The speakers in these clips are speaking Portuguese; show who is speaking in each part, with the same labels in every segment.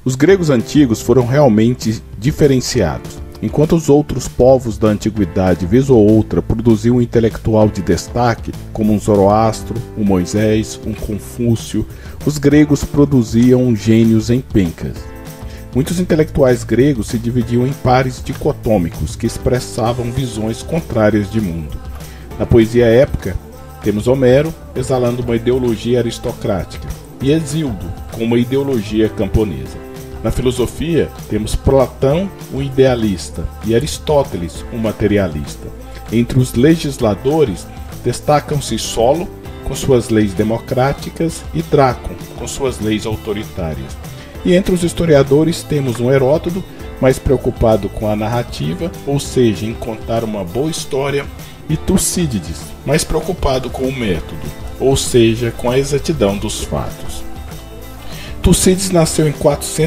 Speaker 1: Os gregos antigos foram realmente diferenciados. Enquanto os outros povos da antiguidade, vez ou outra, produziam um intelectual de destaque, como um Zoroastro, um Moisés, um Confúcio, os gregos produziam gênios em pencas. Muitos intelectuais gregos se dividiam em pares dicotômicos que expressavam visões contrárias de mundo. Na poesia épica, temos Homero exalando uma ideologia aristocrática e Hesíodo com uma ideologia camponesa. Na filosofia, temos Platão, um idealista, e Aristóteles, um materialista. Entre os legisladores, destacam-se Solo, com suas leis democráticas, e Drácon, com suas leis autoritárias. E entre os historiadores, temos um Heródoto, mais preocupado com a narrativa, ou seja, em contar uma boa história, e Tucídides, mais preocupado com o método, ou seja, com a exatidão dos fatos. Tucídides nasceu em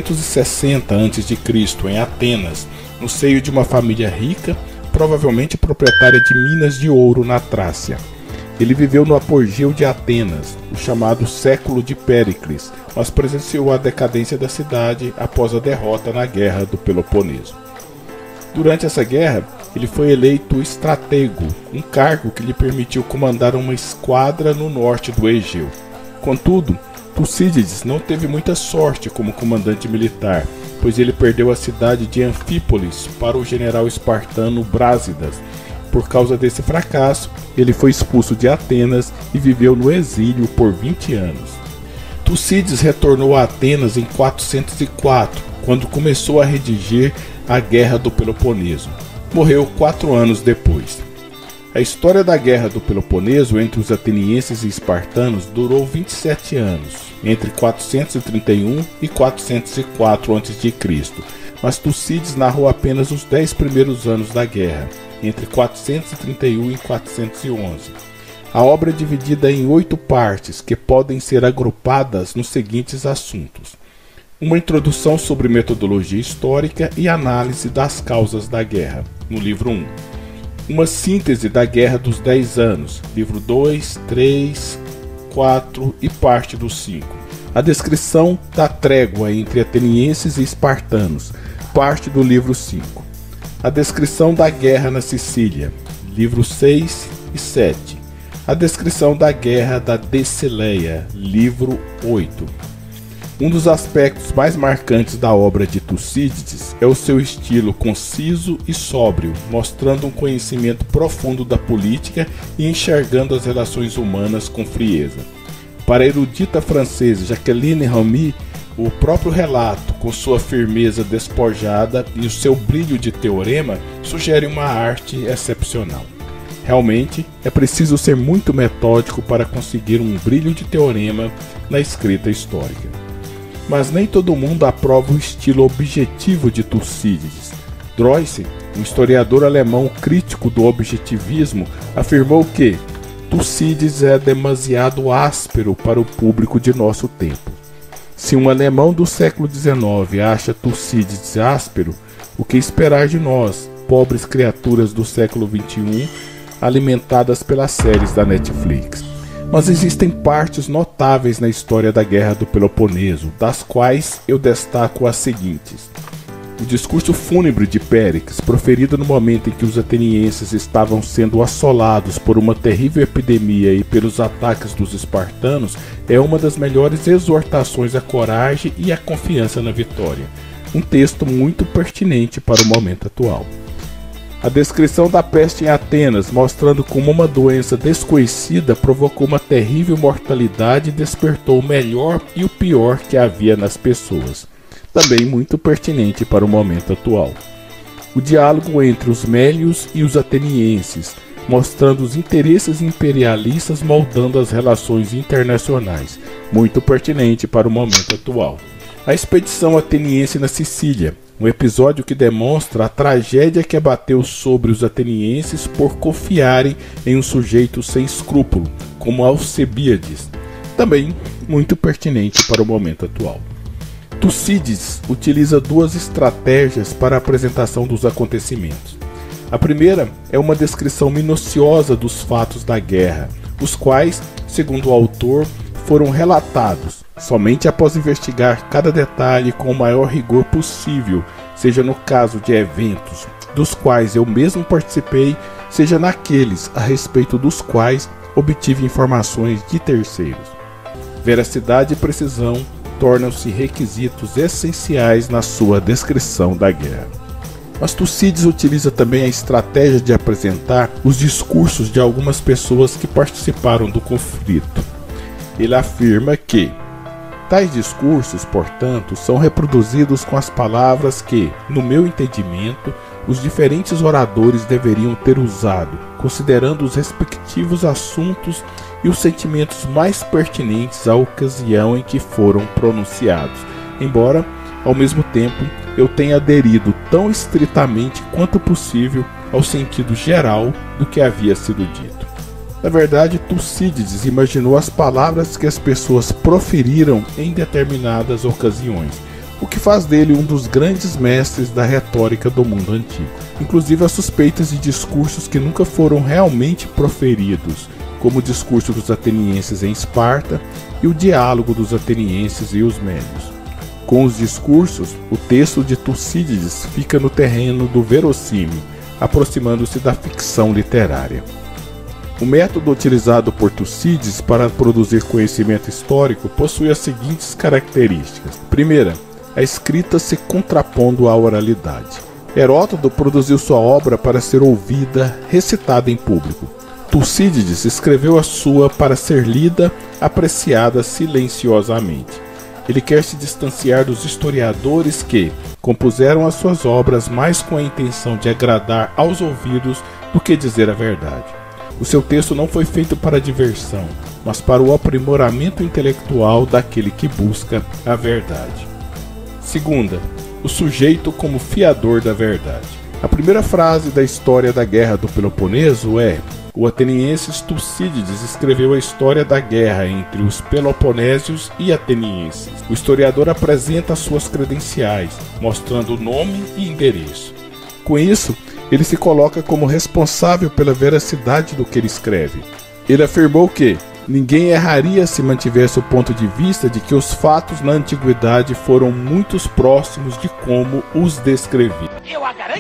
Speaker 1: 460 a.C., em Atenas, no seio de uma família rica, provavelmente proprietária de minas de ouro na Trácia. Ele viveu no apogeu de Atenas, o chamado século de Péricles, mas presenciou a decadência da cidade após a derrota na Guerra do Peloponeso. Durante essa guerra, ele foi eleito estratego, um cargo que lhe permitiu comandar uma esquadra no norte do Egeu. Contudo, Tucídides não teve muita sorte como comandante militar, pois ele perdeu a cidade de Anfípolis para o general espartano Brásidas. Por causa desse fracasso, ele foi expulso de Atenas e viveu no exílio por 20 anos. Tucídides retornou a Atenas em 404, quando começou a redigir a Guerra do Peloponeso. Morreu 4 anos depois. A história da Guerra do Peloponeso entre os atenienses e espartanos durou 27 anos, entre 431 e 404 a.C., mas Tucídides narrou apenas os 10 primeiros anos da guerra, entre 431 e 411. A obra é dividida em 8 partes que podem ser agrupadas nos seguintes assuntos: uma introdução sobre metodologia histórica e análise das causas da guerra, no livro 1. Uma síntese da Guerra dos 10 Anos, livro 2, 3, 4 e parte do 5. A descrição da trégua entre atenienses e espartanos, parte do livro 5. A descrição da guerra na Sicília, livro 6 e 7. A descrição da guerra da Deceleia, livro 8. Um dos aspectos mais marcantes da obra de Tucídides é o seu estilo conciso e sóbrio, mostrando um conhecimento profundo da política e enxergando as relações humanas com frieza. Para a erudita francesa Jacqueline Ramy, o próprio relato, com sua firmeza despojada e o seu brilho de teorema, sugere uma arte excepcional. Realmente, é preciso ser muito metódico para conseguir um brilho de teorema na escrita histórica. Mas nem todo mundo aprova o estilo objetivo de Tucídides. Droyce, um historiador alemão crítico do objetivismo, afirmou que Tucídides é demasiado áspero para o público de nosso tempo. Se um alemão do século XIX acha Tucídides áspero, o que esperar de nós, pobres criaturas do século XXI, alimentadas pelas séries da Netflix? Mas existem partes notáveis na história da Guerra do Peloponeso, das quais eu destaco as seguintes. O discurso fúnebre de Péricles, proferido no momento em que os atenienses estavam sendo assolados por uma terrível epidemia e pelos ataques dos espartanos, é uma das melhores exortações à coragem e à confiança na vitória. Um texto muito pertinente para o momento atual. A descrição da peste em Atenas, mostrando como uma doença desconhecida provocou uma terrível mortalidade e despertou o melhor e o pior que havia nas pessoas. Também muito pertinente para o momento atual. O diálogo entre os mélios e os atenienses, mostrando os interesses imperialistas moldando as relações internacionais. Muito pertinente para o momento atual. A expedição ateniense na Sicília, um episódio que demonstra a tragédia que abateu sobre os atenienses por confiarem em um sujeito sem escrúpulo, como Alcebíades, também muito pertinente para o momento atual. Tucídides utiliza 2 estratégias para a apresentação dos acontecimentos. A primeira é uma descrição minuciosa dos fatos da guerra, os quais, segundo o autor, foram relatados, Somente após investigar cada detalhe com o maior rigor possível, seja no caso de eventos dos quais eu mesmo participei, seja naqueles a respeito dos quais obtive informações de terceiros. Veracidade e precisão tornam-se requisitos essenciais na sua descrição da guerra. Mas Tucídides utiliza também a estratégia de apresentar os discursos de algumas pessoas que participaram do conflito. Ele afirma que tais discursos, portanto, são reproduzidos com as palavras que, no meu entendimento, os diferentes oradores deveriam ter usado, considerando os respectivos assuntos e os sentimentos mais pertinentes à ocasião em que foram pronunciados, embora, ao mesmo tempo, eu tenha aderido tão estritamente quanto possível ao sentido geral do que havia sido dito. Na verdade, Tucídides imaginou as palavras que as pessoas proferiram em determinadas ocasiões, o que faz dele um dos grandes mestres da retórica do mundo antigo. Inclusive as suspeitas de discursos que nunca foram realmente proferidos, como o discurso dos atenienses em Esparta e o diálogo dos atenienses e os médios. Com os discursos, o texto de Tucídides fica no terreno do verossímil, aproximando-se da ficção literária. O método utilizado por Tucídides para produzir conhecimento histórico possui as seguintes características. Primeira, a escrita se contrapondo à oralidade. Heródoto produziu sua obra para ser ouvida, recitada em público. Tucídides escreveu a sua para ser lida, apreciada silenciosamente. Ele quer se distanciar dos historiadores que compuseram as suas obras mais com a intenção de agradar aos ouvidos do que dizer a verdade. O seu texto não foi feito para diversão, mas para o aprimoramento intelectual daquele que busca a verdade. Segunda, o sujeito como fiador da verdade. A primeira frase da história da Guerra do Peloponeso é: o ateniense Tucídides escreveu a história da guerra entre os peloponésios e atenienses. O historiador apresenta suas credenciais, mostrando nome e endereço. Com isso, ele se coloca como responsável pela veracidade do que ele escreve. Ele afirmou que ninguém erraria se mantivesse o ponto de vista de que os fatos na antiguidade foram muito próximos de como os descrevi. Eu a garanto!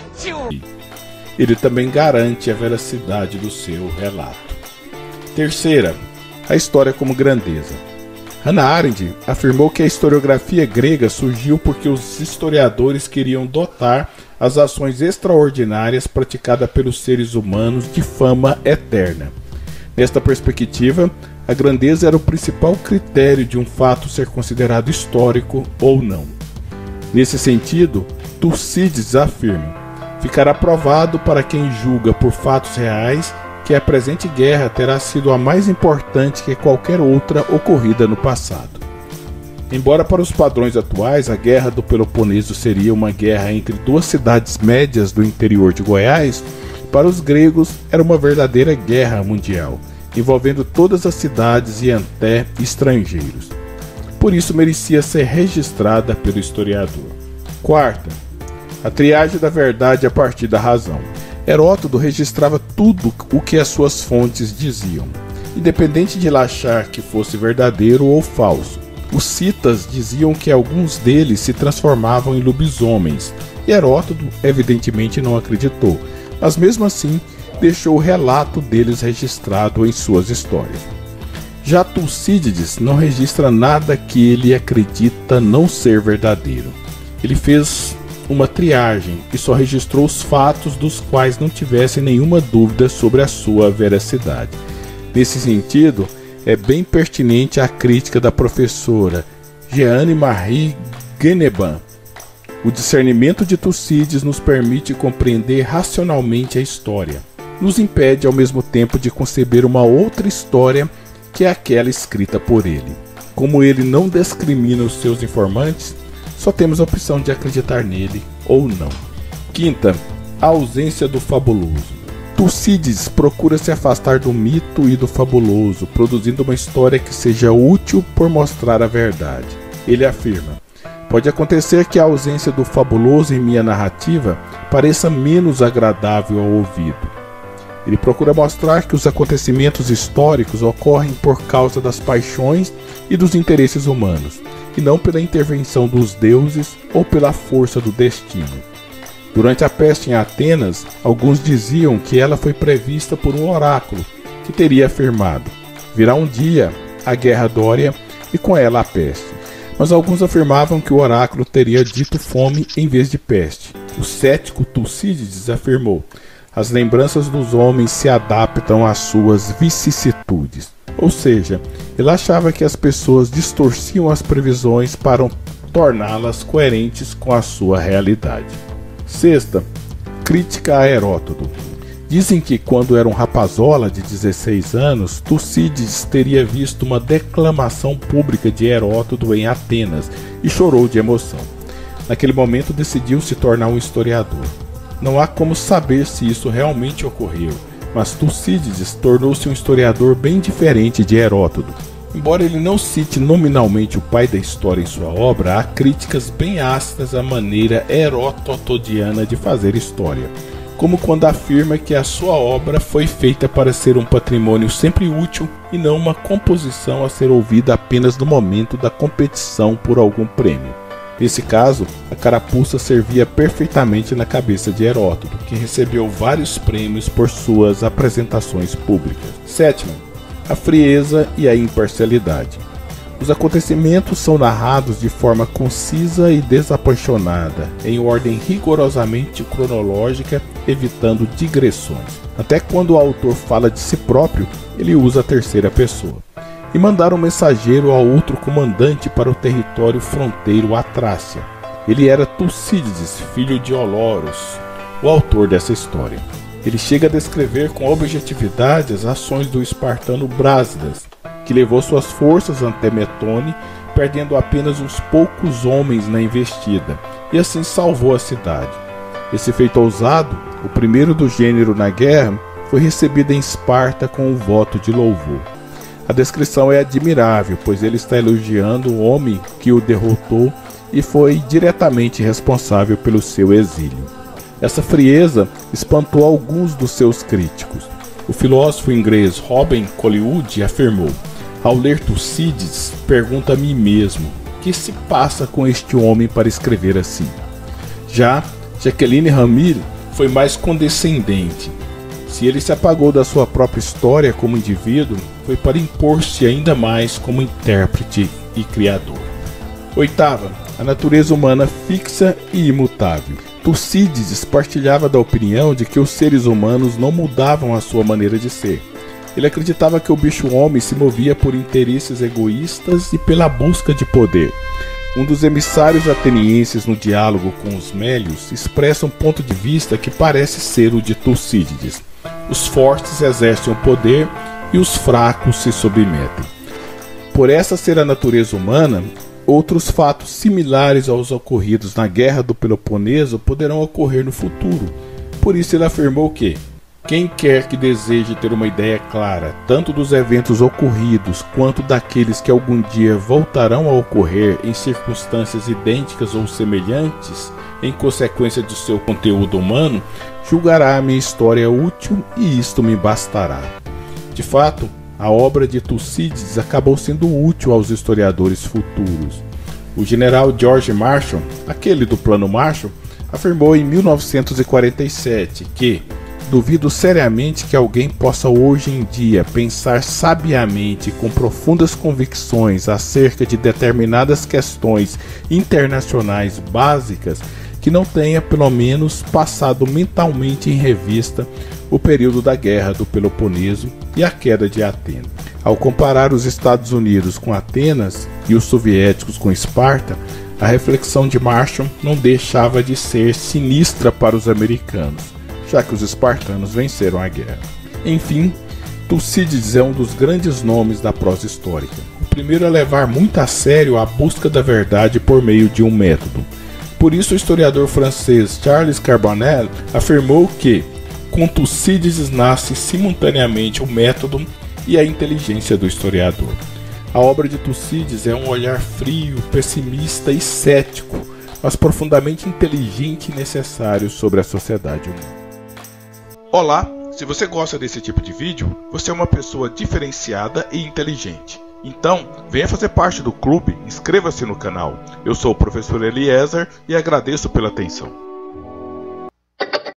Speaker 1: Ele também garante a veracidade do seu relato. Terceira, a história como grandeza. Hannah Arendt afirmou que a historiografia grega surgiu porque os historiadores queriam dotar as ações extraordinárias praticadas pelos seres humanos de fama eterna. Nesta perspectiva, a grandeza era o principal critério de um fato ser considerado histórico ou não. Nesse sentido, Tucídides afirma: ficará provado para quem julga por fatos reais que a presente guerra terá sido a mais importante que qualquer outra ocorrida no passado. Embora para os padrões atuais a Guerra do Peloponeso seria uma guerra entre duas cidades médias do interior de Goiás, para os gregos era uma verdadeira guerra mundial, envolvendo todas as cidades e até estrangeiros. Por isso merecia ser registrada pelo historiador. Quarta, a triagem da verdade a partir da razão. Heródoto registrava tudo o que as suas fontes diziam, independente de ele achar que fosse verdadeiro ou falso. Os citas diziam que alguns deles se transformavam em lobisomens, e Heródoto evidentemente não acreditou, mas mesmo assim deixou o relato deles registrado em suas histórias. Já Tucídides não registra nada que ele acredita não ser verdadeiro. Ele fez uma triagem e só registrou os fatos dos quais não tivesse nenhuma dúvida sobre a sua veracidade. Nesse sentido, é bem pertinente a crítica da professora Jeanne-Marie Guénéban. O discernimento de Tucídides nos permite compreender racionalmente a história. Nos impede ao mesmo tempo de conceber uma outra história que é aquela escrita por ele. Como ele não discrimina os seus informantes, só temos a opção de acreditar nele ou não. Quinta, a ausência do fabuloso. Tucídides procura se afastar do mito e do fabuloso, produzindo uma história que seja útil por mostrar a verdade. Ele afirma: pode acontecer que a ausência do fabuloso em minha narrativa pareça menos agradável ao ouvido. Ele procura mostrar que os acontecimentos históricos ocorrem por causa das paixões e dos interesses humanos, e não pela intervenção dos deuses ou pela força do destino. Durante a peste em Atenas, alguns diziam que ela foi prevista por um oráculo, que teria afirmado: virá um dia a guerra dória e com ela a peste. Mas alguns afirmavam que o oráculo teria dito fome em vez de peste. O cético Tucídides afirmou: as lembranças dos homens se adaptam às suas vicissitudes. Ou seja, ele achava que as pessoas distorciam as previsões para torná-las coerentes com a sua realidade. Sexta, crítica a Heródoto. Dizem que quando era um rapazola de 16 anos, Tucídides teria visto uma declamação pública de Heródoto em Atenas e chorou de emoção. Naquele momento decidiu se tornar um historiador. Não há como saber se isso realmente ocorreu, mas Tucídides tornou-se um historiador bem diferente de Heródoto. Embora ele não cite nominalmente o pai da história em sua obra, há críticas bem ácidas à maneira heródotiana de fazer história, como quando afirma que a sua obra foi feita para ser um patrimônio sempre útil e não uma composição a ser ouvida apenas no momento da competição por algum prêmio. Nesse caso, a carapuça servia perfeitamente na cabeça de Heródoto, que recebeu vários prêmios por suas apresentações públicas. Sétima, a frieza e a imparcialidade. Os acontecimentos são narrados de forma concisa e desapaixonada, em ordem rigorosamente cronológica, evitando digressões. Até quando o autor fala de si próprio, ele usa a terceira pessoa. E mandaram um mensageiro a outro comandante para o território fronteiro à Trácia. Ele era Tucídides, filho de Olóros, o autor dessa história. Ele chega a descrever com objetividade as ações do espartano Brásidas, que levou suas forças ante Metone, perdendo apenas uns poucos homens na investida, e assim salvou a cidade. Esse feito ousado, o primeiro do gênero na guerra, foi recebido em Esparta com um voto de louvor. A descrição é admirável, pois ele está elogiando o homem que o derrotou e foi diretamente responsável pelo seu exílio. Essa frieza espantou alguns dos seus críticos. O filósofo inglês Robin Collingwood afirmou: ao ler Tucídides, pergunto a mim mesmo, o que se passa com este homem para escrever assim? Já Jacqueline Ramil foi mais condescendente. Se ele se apagou da sua própria história como indivíduo, foi para impor-se ainda mais como intérprete e criador. Oitava, a natureza humana fixa e imutável. Tucídides partilhava da opinião de que os seres humanos não mudavam a sua maneira de ser. Ele acreditava que o bicho-homem se movia por interesses egoístas e pela busca de poder. Um dos emissários atenienses no diálogo com os Mélios expressa um ponto de vista que parece ser o de Tucídides. Os fortes exercem o poder e os fracos se submetem. Por essa ser a natureza humana, outros fatos similares aos ocorridos na Guerra do Peloponeso poderão ocorrer no futuro. Por isso ele afirmou que quem quer que deseje ter uma ideia clara, tanto dos eventos ocorridos quanto daqueles que algum dia voltarão a ocorrer em circunstâncias idênticas ou semelhantes, em consequência de seu conteúdo humano, julgará a minha história útil e isto me bastará. De fato, a obra de Tucídides acabou sendo útil aos historiadores futuros. O general George Marshall, aquele do Plano Marshall, afirmou em 1947 que duvido seriamente que alguém possa hoje em dia pensar sabiamente com profundas convicções acerca de determinadas questões internacionais básicas que não tenha pelo menos passado mentalmente em revista o período da Guerra do Peloponeso e a queda de Atenas. Ao comparar os Estados Unidos com Atenas e os soviéticos com Esparta, a reflexão de Marshall não deixava de ser sinistra para os americanos, já que os espartanos venceram a guerra. Enfim, Tucídides é um dos grandes nomes da prosa histórica. O primeiro a levar muito a sério a busca da verdade por meio de um método. Por isso o historiador francês Charles Carbonell afirmou que com Tucídides nasce simultaneamente o método e a inteligência do historiador. A obra de Tucídides é um olhar frio, pessimista e cético, mas profundamente inteligente e necessário sobre a sociedade humana.
Speaker 2: Olá,
Speaker 1: Se você gosta desse tipo de vídeo, você é uma pessoa diferenciada e inteligente. Então, venha fazer parte do clube, inscreva-se no canal. Eu sou o professor Eliezer e agradeço pela atenção.